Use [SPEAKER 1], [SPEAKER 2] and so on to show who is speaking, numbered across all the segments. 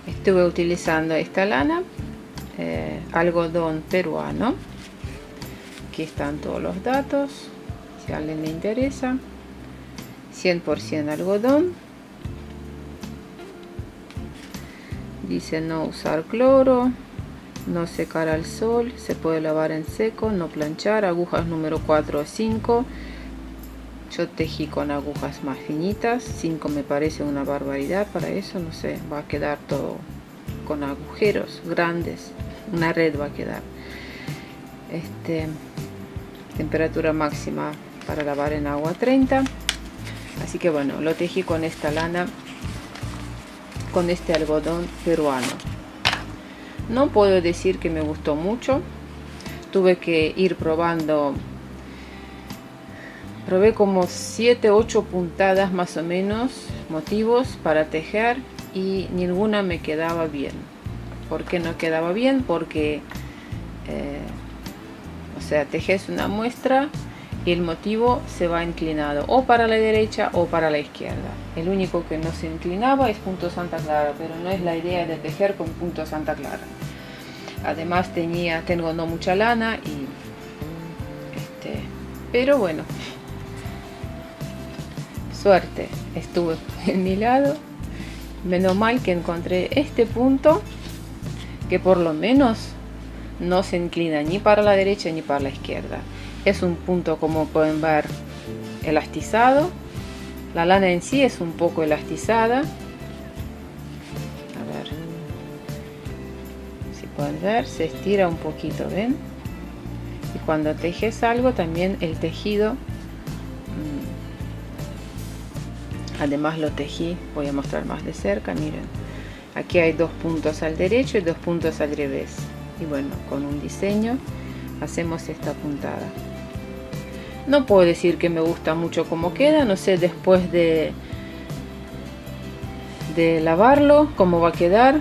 [SPEAKER 1] Estuve utilizando esta lana, algodón peruano. Aquí están todos los datos, si a alguien le interesa. 100% algodón. Dice no usar cloro, no secar al sol, se puede lavar en seco, no planchar, agujas número 4 o 5. Yo tejí con agujas más finitas, 5 me parece una barbaridad para eso, no sé, va a quedar todo con agujeros grandes, una red va a quedar. Temperatura máxima para lavar en agua 30. Así que bueno, lo tejí con esta lana, con este algodón peruano. No puedo decir que me gustó mucho, tuve que ir probando. Probé como 7-8 puntadas más o menos, motivos para tejer, y ninguna me quedaba bien. ¿Por qué no quedaba bien? Porque o sea, tejes una muestra y el motivo se va inclinado o para la derecha o para la izquierda. El único que no se inclinaba es punto Santa Clara, pero no es la idea de tejer con punto Santa Clara. Además tengo no mucha lana y pero bueno, suerte estuve en mi lado. Menos mal que encontré este punto que por lo menos no se inclina ni para la derecha ni para la izquierda. Es un punto, como pueden ver, elastizado. La lana en sí es un poco elastizada. A ver si pueden ver, se estira un poquito, ¿ven? Y cuando tejes algo también el tejido, además lo tejí, voy a mostrar más de cerca, miren, aquí hay 2 puntos al derecho y 2 puntos al revés, y bueno, con un diseño hacemos esta puntada. No puedo decir que me gusta mucho cómo queda, no sé después de lavarlo cómo va a quedar.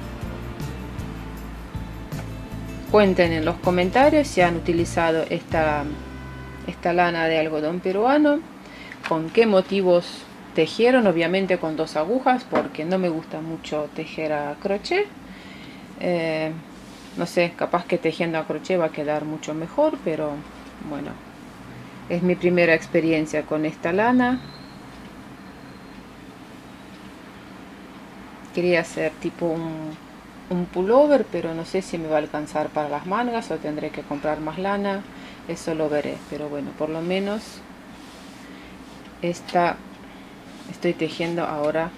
[SPEAKER 1] Cuenten en los comentarios si han utilizado esta lana de algodón peruano, con qué motivos tejieron, obviamente con 2 agujas, porque no me gusta mucho tejer a crochet. No sé, capaz que tejiendo a crochet va a quedar mucho mejor, pero bueno, es mi primera experiencia con esta lana. Quería hacer tipo un pullover, pero no sé si me va a alcanzar para las mangas o tendré que comprar más lana, eso lo veré. Pero bueno, por lo menos estoy tejiendo ahora,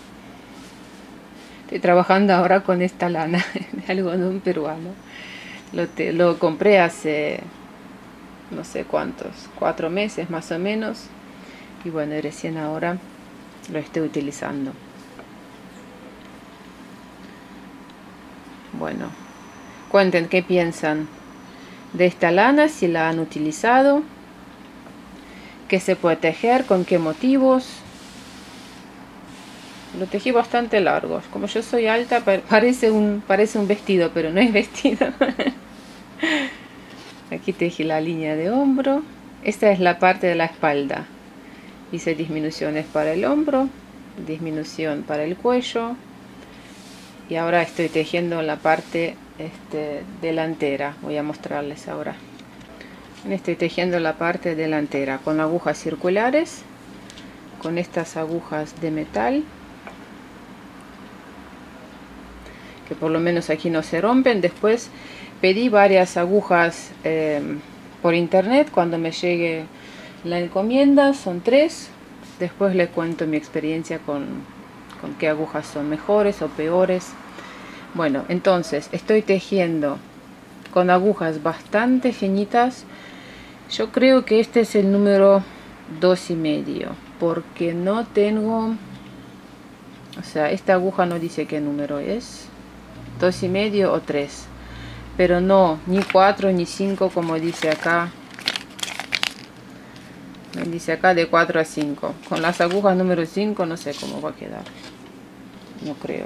[SPEAKER 1] estoy trabajando ahora con esta lana de algodón peruano. Lo compré hace no sé cuántos, 4 meses más o menos, y bueno, recién ahora lo estoy utilizando. Bueno, cuenten qué piensan de esta lana, si la han utilizado, qué se puede tejer, con qué motivos. Lo tejí bastante largo, como yo soy alta parece un vestido, pero no es vestido. Aquí tejí la línea de hombro, esta es la parte de la espalda, hice disminuciones para el hombro, disminución para el cuello, y ahora estoy tejiendo la parte delantera. Voy a mostrarles ahora. Estoy tejiendo la parte delantera con agujas circulares, con estas agujas de metal, que por lo menos aquí no se rompen. Después pedí varias agujas por internet. Cuando me llegue la encomienda son 3. Después les cuento mi experiencia con qué agujas son mejores o peores. Bueno, entonces estoy tejiendo con agujas bastante finitas. Yo creo que este es el número 2,5, porque no tengo, o sea, esta aguja no dice qué número es, 2,5 o 3, pero no, ni 4 ni 5 como dice acá. Dice acá de 4 a 5. Con las agujas número 5 no sé cómo va a quedar, no creo.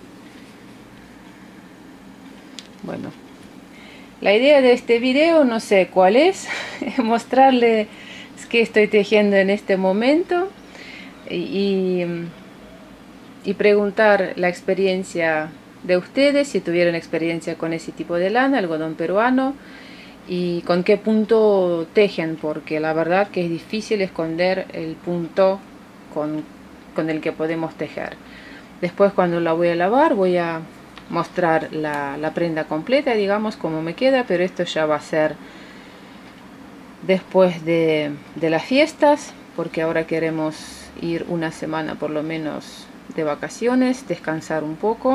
[SPEAKER 1] Bueno, la idea de este video no sé cuál es, mostrarles qué estoy tejiendo en este momento, y y preguntar la experiencia de ustedes, si tuvieron experiencia con ese tipo de lana, algodón peruano, y con qué punto tejen, porque la verdad que es difícil esconder el punto con el que podemos tejer. Después, cuando la voy a lavar, voy a mostrar la prenda completa, digamos, cómo me queda, pero esto ya va a ser después de las fiestas, porque ahora queremos ir una semana por lo menos de vacaciones, descansar un poco.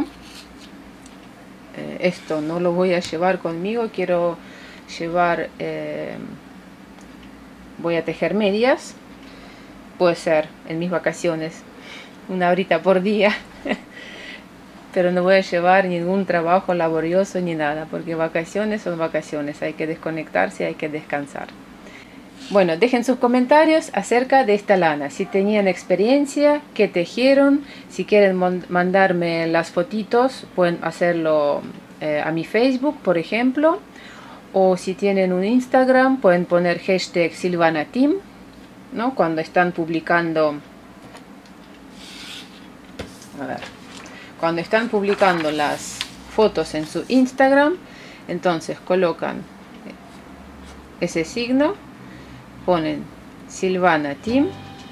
[SPEAKER 1] Esto no lo voy a llevar conmigo, quiero llevar, voy a tejer medias, puede ser en mis vacaciones, una horita por día, pero no voy a llevar ningún trabajo laborioso ni nada, porque vacaciones son vacaciones, hay que desconectarse, hay que descansar. Bueno, dejen sus comentarios acerca de esta lana, si tenían experiencia, qué tejieron, si quieren mandarme las fotitos, pueden hacerlo a mi Facebook, por ejemplo, o si tienen un Instagram, pueden poner hashtag SilvanaTeam, ¿no? Cuando están publicando, cuando están publicando las fotos en su Instagram, entonces colocan ese signo, ponen SilvanaTeam,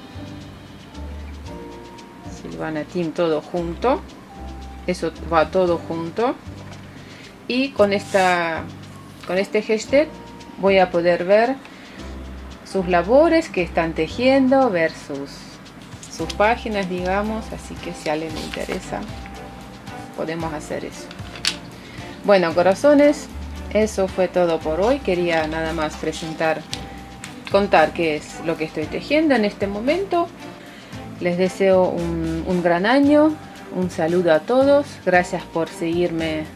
[SPEAKER 1] todo junto, eso va todo junto, y con este hashtag voy a poder ver sus labores que están tejiendo, ver sus páginas, digamos, así que si a alguien le interesa podemos hacer eso. Bueno, corazones, eso fue todo por hoy. Quería nada más contar qué es lo que estoy tejiendo en este momento. Les deseo un gran año, un saludo a todos, gracias por seguirme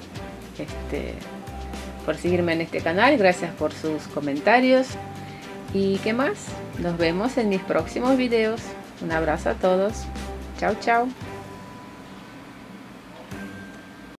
[SPEAKER 1] en este canal, gracias por sus comentarios, y qué más, nos vemos en mis próximos videos. Un abrazo a todos, chao chao.